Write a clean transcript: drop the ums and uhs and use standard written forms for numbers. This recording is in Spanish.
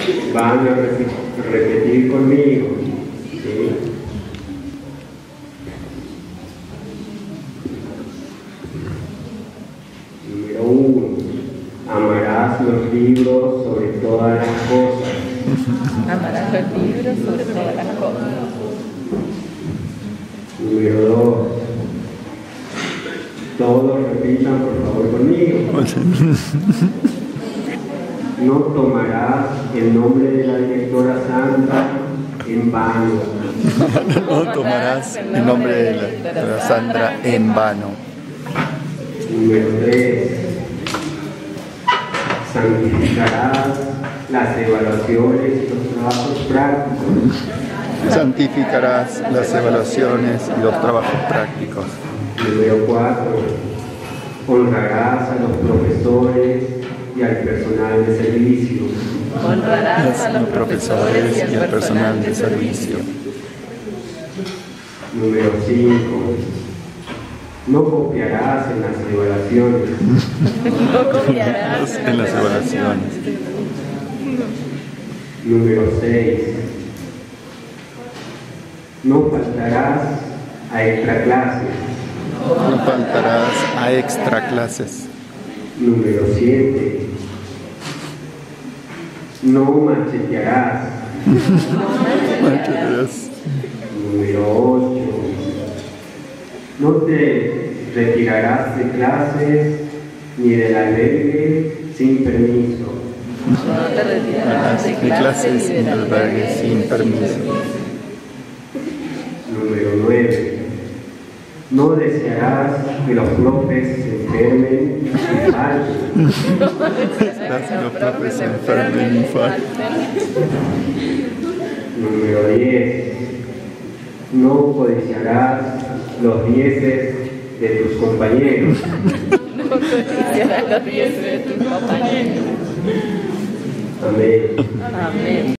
Van a repetir conmigo. ¿Sí? Número 1. Amarás los libros sobre todas las cosas. Amarás los libros sobre todas las cosas. Número 2. Todos repitan por favor conmigo. No tomarás el nombre de la directora Sandra en vano. No tomarás el nombre de la directora Sandra en vano. Número 3. Santificarás las evaluaciones y los trabajos prácticos. Santificarás las evaluaciones y los trabajos prácticos. Número 4. Honrarás a los profesores y al personal de servicio. Honrarás a los profesores y al personal de servicio. Número 5. No copiarás en las evaluaciones. No copiarás En las evaluaciones. Número 6. No faltarás a extraclases. No faltarás a extra clases. Número 7. No machetearás. Machetearás. Número 8. No te retirarás de clases ni del albergue sin permiso. No te retirarás De clases en albergue sin permiso. Número 9. No desearás que los profes se enfermen y falten. Las los profes se enfermen y falten. Número 10. No codiciarás los dieces de tus compañeros. No codiciarás los dieces de tus compañeros. Amén. Amén.